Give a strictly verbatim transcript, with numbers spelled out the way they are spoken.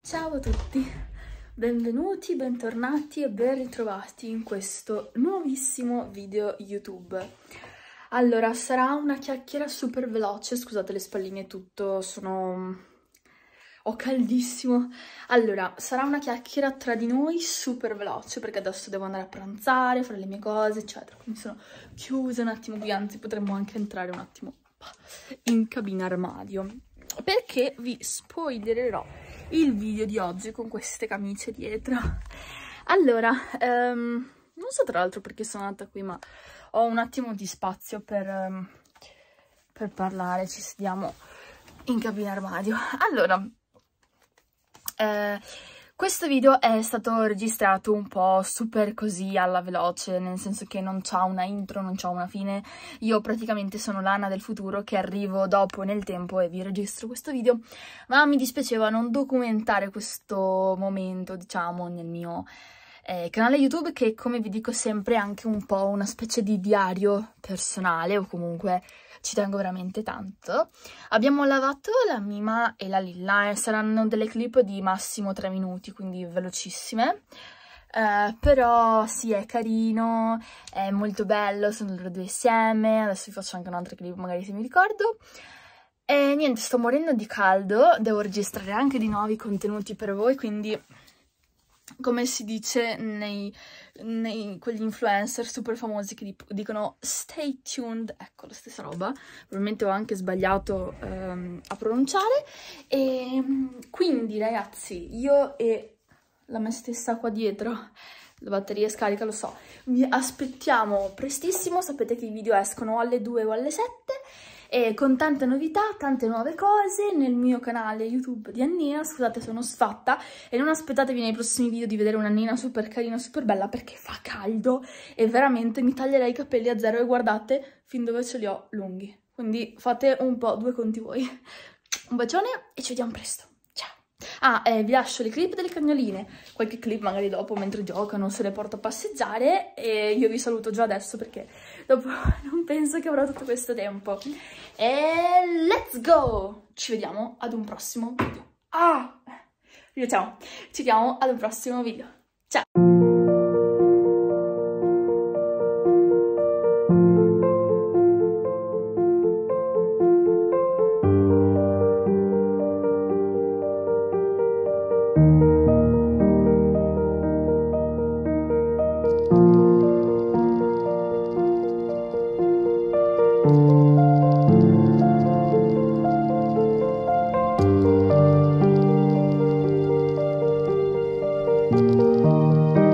Ciao a tutti, benvenuti, bentornati e ben ritrovati in questo nuovissimo video YouTube. Allora, sarà una chiacchiera super veloce, scusate le spalline e tutto, sono... ho caldissimo. Allora, sarà una chiacchiera tra di noi super veloce perché adesso devo andare a pranzare, fare le mie cose, eccetera. Quindi sono chiusa un attimo qui, anzi potremmo anche entrare un attimo in cabina armadio perché vi spoilererò il video di oggi con queste camicie dietro. Allora, um, non so tra l'altro perché sono andata qui, ma ho un attimo di spazio per, um, per parlare, ci sediamo in cabina armadio. Allora, eh, questo video è stato registrato un po' super così alla veloce, nel senso che non c'ha una intro, non c'ha una fine. Io praticamente sono Lana del futuro che arrivo dopo nel tempo e vi registro questo video, ma mi dispiaceva non documentare questo momento, diciamo, nel mio eh, canale YouTube, che come vi dico sempre è anche un po' una specie di diario personale, o comunque ci tengo veramente tanto. Abbiamo lavato la Mima e la Lilla e saranno delle clip di massimo tre minuti, quindi velocissime. Uh, però sì, è carino, è molto bello, sono loro due insieme. Adesso vi faccio anche un'altra clip magari se mi ricordo. E niente, sto morendo di caldo, devo registrare anche di nuovi contenuti per voi, quindi come si dice nei, nei quegli influencer super famosi che dicono stay tuned, ecco la stessa roba, probabilmente ho anche sbagliato um, a pronunciare. E quindi ragazzi, io e la me stessa qua dietro, la batteria è scarica, lo so, vi aspettiamo prestissimo. Sapete che i video escono alle due o alle sette e con tante novità, tante nuove cose nel mio canale YouTube di Annina. Scusate, sono sfatta e non aspettatevi nei prossimi video di vedere un'Annina super carina, super bella, perché fa caldo e veramente mi taglierei i capelli a zero e guardate fin dove ce li ho lunghi. Quindi fate un po' due conti voi. Un bacione e ci vediamo presto. Ah, eh, vi lascio le clip delle cagnoline, qualche clip magari dopo mentre giocano, se le porto a passeggiare, e io vi saluto già adesso perché dopo non penso che avrò tutto questo tempo. E let's go! Ci vediamo ad un prossimo video. Ah! Ciao! Ci vediamo ad un prossimo video. Ciao! Thank you.